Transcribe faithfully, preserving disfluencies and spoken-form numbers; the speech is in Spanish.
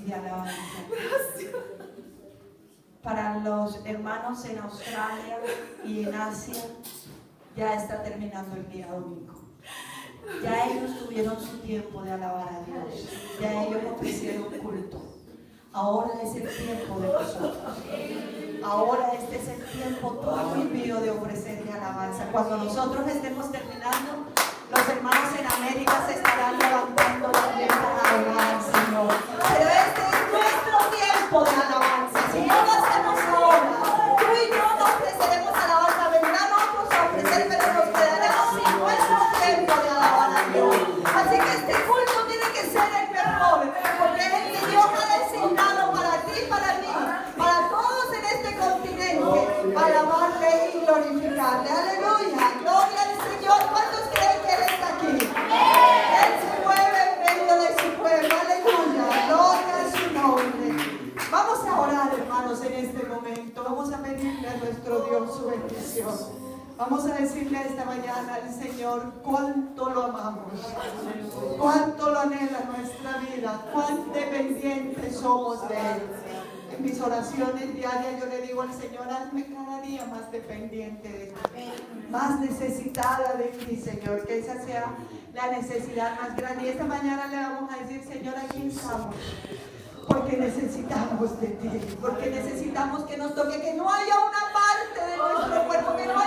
de alabanza. Para los hermanos en Australia y en Asia, ya está terminando el día domingo. Ya ellos tuvieron su tiempo de alabar a Dios. Ya ellos ofrecieron culto. Ahora es el tiempo de nosotros. Ahora este es el tiempo tuyo y mío de ofrecerle alabanza. Cuando nosotros estemos terminando, los hermanos en América se estarán levantando también para alabar al Señor. Pero este es nuestro tiempo de alabanza. Si no lo hacemos ahora, tú y yo no ofreceremos alabanza. Vendrán otros a ofrecer, pero nos quedaremos sin nuestro tiempo de alabar a Dios. Así que este culto tiene que ser el mejor, porque es el que Dios ha designado para ti, para mí, para todos en este continente, alabarle y glorificarle. Aleluya, gloria al Señor. ¿Cuántos creen que Él está aquí? Él se mueve en medio de su pueblo. Aleluya, gloria a su nombre. Vamos a orar, hermanos, en este momento. Vamos a pedirle a nuestro Dios su bendición. Vamos a decirle esta mañana al Señor cuánto lo amamos, cuánto lo anhela nuestra vida, cuán dependientes somos de Él. En mis oraciones diarias yo le digo al Señor, hazme cada día más dependiente de ti, más necesitada de ti, Señor, que esa sea la necesidad más grande. Y esta mañana le vamos a decir, Señor, aquí estamos, porque necesitamos de ti, porque necesitamos que nos toque, que no haya una parte de nuestro cuerpo, que no haya